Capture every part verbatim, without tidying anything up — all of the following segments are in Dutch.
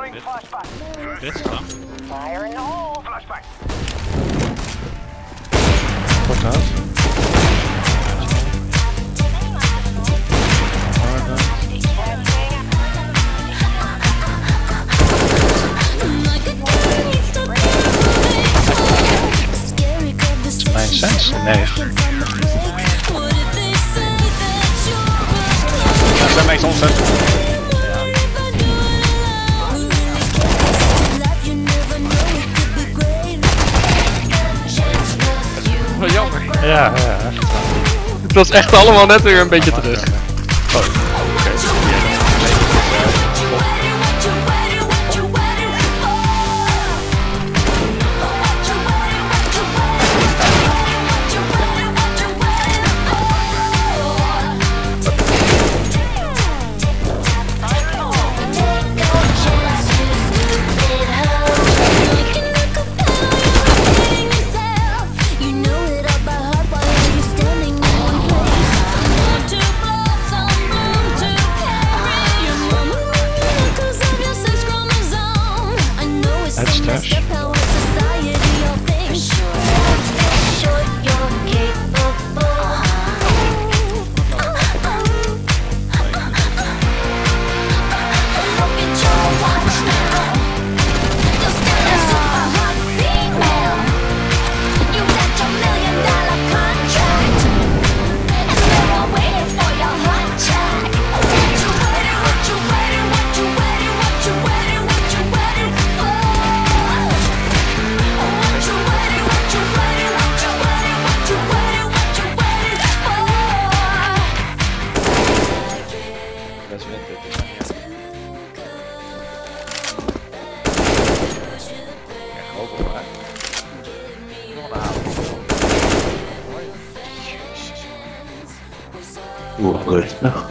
Dit is dan. Kort uit. Mijn sens? Nee. Dat zijn meestal ontzettend. Wel jammer. Ja, ja, ja. Het was echt allemaal net weer een beetje terug. Oh, oké. Trash. Oeh, rustig.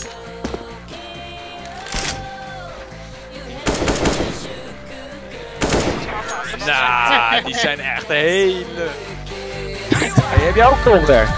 Nou, die zijn echt hele... Hey, heb jij ook toch daar?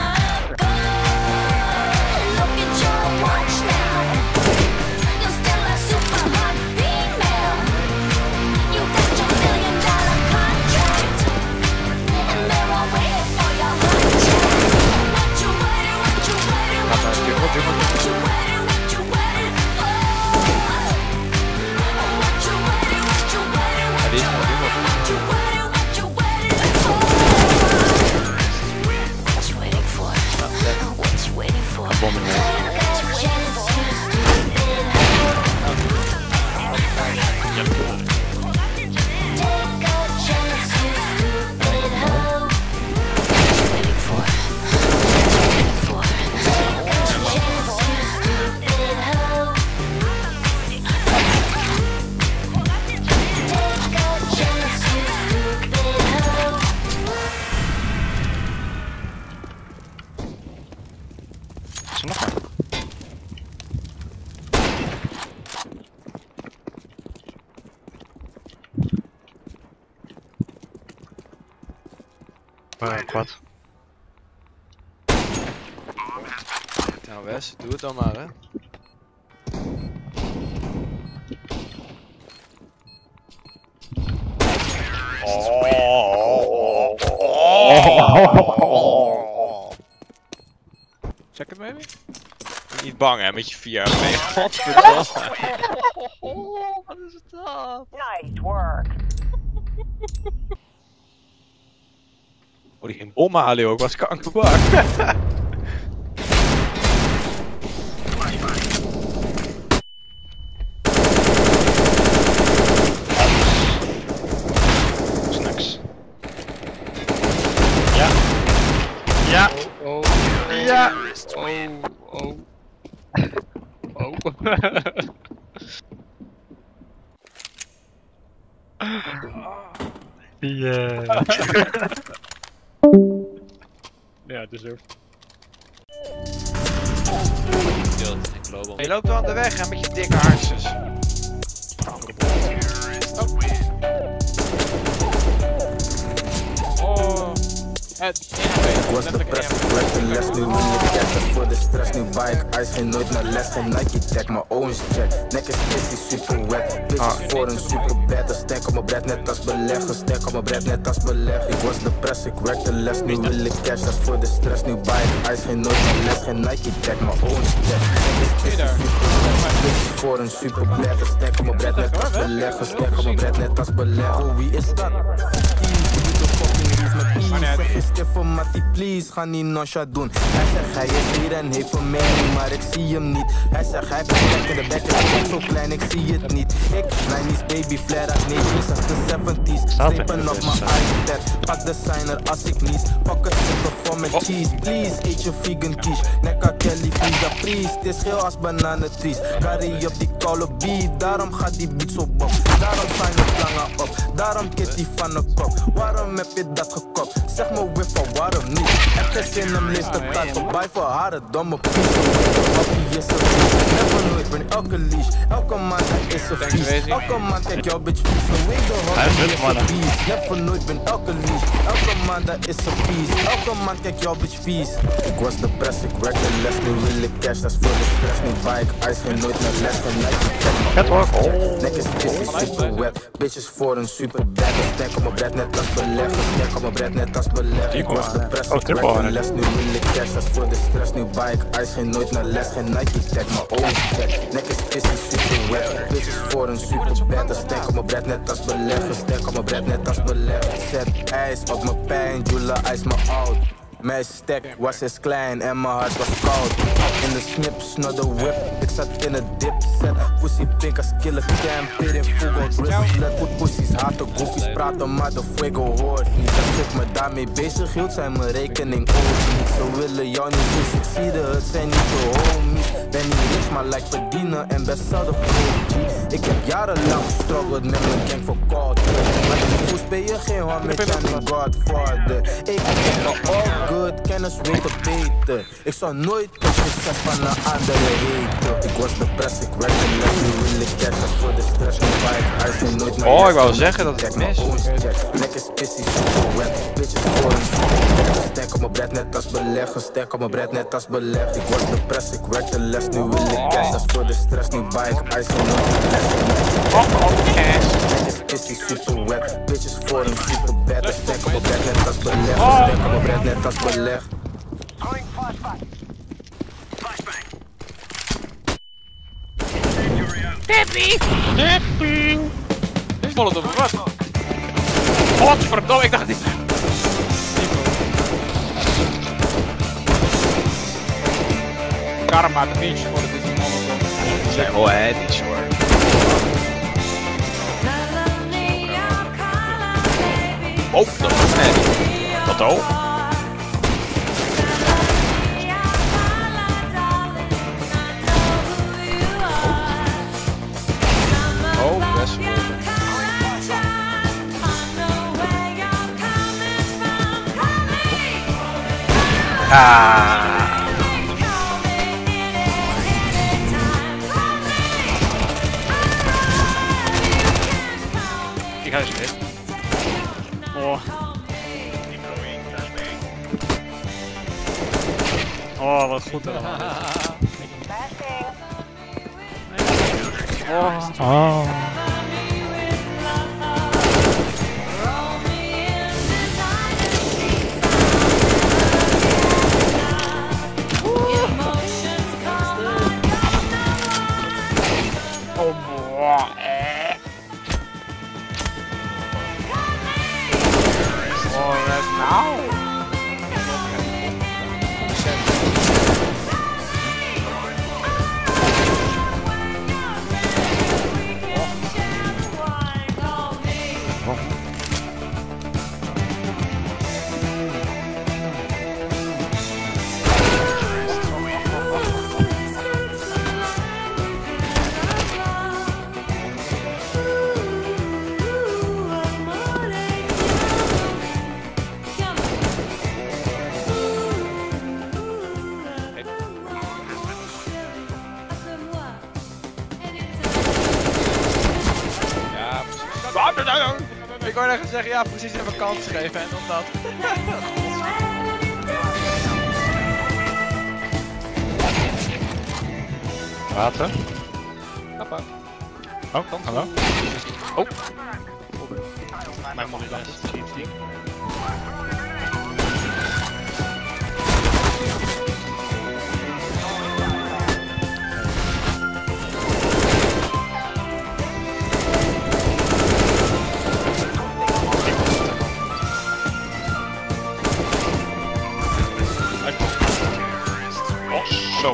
Uh, wat? Nou Wes, doe het dan maar hè. Oh. Oh. Check it maybe? Niet bang hè, met je vier. Nee, godverdomme. Wat is het dan? Nice work. Oh, die ging omhalen joh, ik was kankerbak. Snacks. Ja. Ja. Oh, oh, Ja. oh, oh. Oh. Yeah. Ja, deserved. Je loopt wel aan de weg hè, met je dikke hartjes. Oh. Het was de press, ik werk de les, nu wil ik cash. Voor de stress, nu buy ik ice, geen nooit naar les. Geen Nike tag, mijn owns check. Nek is pissy, super wet. Bitches voor een super bed. Een stank op mijn bread, net als beleg. Een stank op mijn bread, net als beleg. Ik was de press, ik werk de les, nu wil ik cash. Dat voor de stress, nu buy ik ice, geen nooit naar les. Geen Nike tag, mijn owns check. Bitches voor een super bed. Een stank op mijn bread, net als beleg. Een stank op mijn bread, net als beleg. Oh, wie is dat? Zeg eens even Mattie, please, ga niet noncha doen. Hij zegt hij is hier en heeft een mening, maar ik zie hem niet. Hij zegt hij vertrekt in de bek en ik ben zo klein, ik zie het niet. Ik, nineties baby, flare uit nineties als de seventies. Strepen op mijn iPad, pak de signer als ik nies. Pak het zitten vol met cheese, please, eet je vegan quiche. Nekka Kelly, Visa, freeze, het is geel als bananentrees. Carry op die koude beat, daarom gaat die beat zo bop. Daarom zijn de slangen op, daarom kitty van de kop. Waarom heb je dat gekocht? Zeg me weer van waarom niet? Heb geen zin om lees te taten, buy voor haar het domme pies. Hoppie is een vies, never nooit, ben elke leash. Elke man is een vies, elke man kijk jouw bitch vies. Van weet de hoppie is een vies, never nooit, ben elke leash. Elke man is een vies, elke man kijk jouw bitch vies. Ik was de press, ik werk de les, nu wil ik cash. Dat is voor de stress, nu buy ik ice, geen nooit naar les. Geen Nike tag, Het hoor. nek is pissy, super wet. Bitches voor een super bed. Een stank op mijn bread, net als beleg. Een stank op mijn bread, net als beleg. Ik was de press, ik werk de les, nu wil ik cash. Dat is voor de stress, nu buy ik ice, geen nooit naar les. Geen Nike tag, mijn own check. Nek is pissy, super wet. Bitches voor een super bed. Een stank op mijn bread, net als beleg. Een stank op mijn bread, net als beleg. Zet ijs op mijn pijn, Jula ijs me out. Mijn stek was eens klein en mijn hart was koud. In de snip, snor de whip, ik zat in het dipset. Pussy pink als killer cam, pit in full wrist. Let goed pussies haten, goofies praten, maar de fuego hoort niet. Als ik me daarmee bezig hield, zijn mijn rekening ook niet. Ze willen jou niet zo succeeden, het zijn niet zo homies. Ben niet rich, maar like verdienen en best zelden pro. Ik heb jarenlang gestruggeld met mijn gang voor koud. Maar in de voet ben je geen hoor met Johnny Godfather. Ik ben van all good, kennis weten beter. Ik zou nooit een succes van een andere heten. Ik was de press, ik werk de les, nu wil ik cash. Dat voor de stress, nu buy ik ice en nooit naar Oh, ik wou zeggen dat ik mis. Nek is pissy, super wet. Bitches voor een super stank op mijn bread, net als beleg. Een stank op mijn bread, net als beleg. Ik was de press, ik werk de les, nu wil ik cash. Dat voor de stress, nu buy ik ice en nooit naar les. Nek is pissy, super wet. Bitches voor een super bed. Een stank op mijn bread, net als beleg. Een stank op mijn bread, net als beleg. Deppie! Deppie! Dit is volle domme wat. Godverdomme, ik dacht niet. Karma, de beach voor dit is een molotov. Zeg hoor, hè, niet hoor. Oh, dat is net. Wat ook? Oh, best wel. Ah. Ik ga eens weer. Oh. Oh, wat goed allemaal. Oh. Oh. Ik wou net zeggen, ja precies, even kans geven en dan dat. Water. Kappa. Oh, hallo. Oh. Mijn man is best. Oh, zo.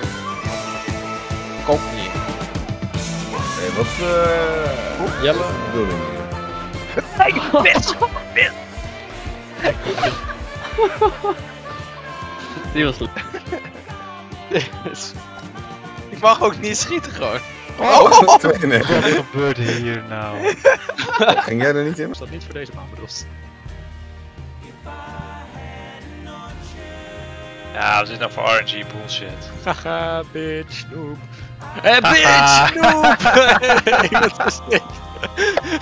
Koop niet. Hé, wat eh... Jelle. bedoeling? Die was leuk. Ik mag ook niet schieten gewoon. Oh, twee, nee. Wat gebeurt hier nou? Ging jij er niet in? Is dat niet voor deze man bedoeld? Ja, we zitten nou voor R N G bullshit. Haha, bitch, noob. Hé, bitch, noob! Nee, dat is niet.